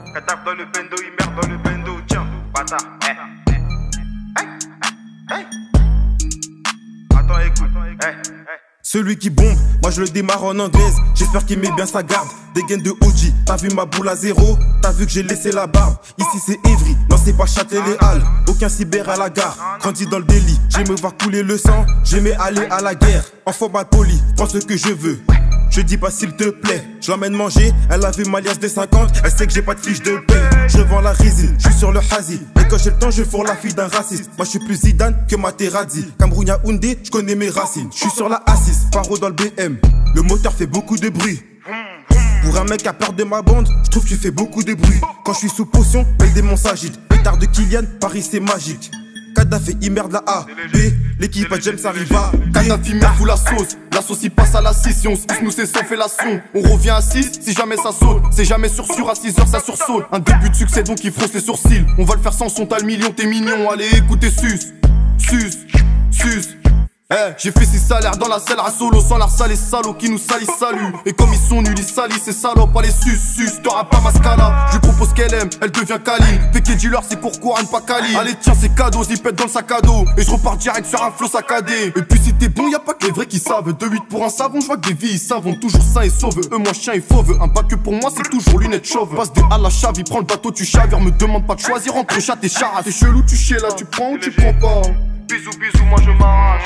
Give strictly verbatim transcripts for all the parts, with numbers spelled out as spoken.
Qatar dans le bendo, il merde dans le bendo. Tiens, bâtard. Eh. Hey, hey, hey. Attends, écoute. Hey, hey. Celui qui bombe, moi je le démarre en anglaise. J'espère qu'il met bien sa garde. Des gaines de O G, t'as vu ma boule à zéro? T'as vu que j'ai laissé la barbe? Ici c'est Évry, non c'est pas Châtelet-les-Halles. Aucun cyber à la gare, grandi dans le délit. J'aime voir couler le sang, j'aimais aller à la guerre. Enfant mal poli, prends ce que je veux. Je dis pas s'il te plaît, je l'emmène manger. Elle a vu ma liasse des cinquante, elle sait que j'ai pas de fiche de paie. Je vends la résine, je suis sur le hazi. Et quand j'ai le temps, je fourre la fille d'un raciste. Moi je suis plus Zidane que Materazzi. Cameroun Yaoundé, je connais mes racines. Je suis sur la A six, paro dans le B M. Le moteur fait beaucoup de bruit. Pour un mec qui a peur de ma bande, je trouve que tu fais beaucoup de bruit. Quand je suis sous potion, les démons s'agitent. Pétard de Kylian, Paris c'est magique. Kadhafi il merde la A, B, l'équipe à James arrive à Kadhafi merde fout la sauce, la sauce il passe à la six. Si on se pousse nous c'est sans fellation. On revient à six si jamais ça saute. C'est jamais sûr sûr à six heures ça sursaute. Un début de succès donc il fronce les sourcils. On va le faire sans son, t'as le million, t'es mignon. Allez écoutez sus, sus, sus. Eh, j'ai fait six salaires dans la selle à solo sans l'art les salauds qui nous salissent salut. Et comme ils sont nuls ils salissent ces salopes. Allez sus sus, t'auras pas ma scala. Je lui propose qu'elle aime, elle devient câline. Péké dealer c'est courcourane pas cali. Allez tiens c'est cadeau, j'y pète dans le sac à dos. Et je repars direct sur un flow saccadé. Et puis si t'es bon y'a pas que les vrais qui savent. deux huit pour un savon, je vois que des vies ils savent. Toujours sains et sauvent, eux moi chien et fauve. Un pas que pour moi c'est toujours lunettes chauves. Passe des à la chave, il prend le bateau tu chavires. Me demande pas de choisir entre chat et chara. T'es chelou tu chies là, tu prends ou tu prends pas. Bisous bisous moi je m'arrache.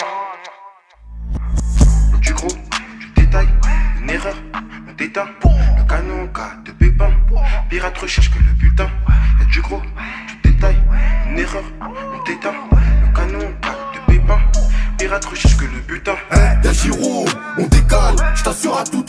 Du gros, du détail, une erreur, on déteint. Le canon cas de pépin, pirate recherche que le bulletin. Y'a du gros, du détail, une erreur, on déteint. Le canon cas de pépin, pirate recherche que le bulletin. Eh, y'a Giro, on décale, j't'assure à tout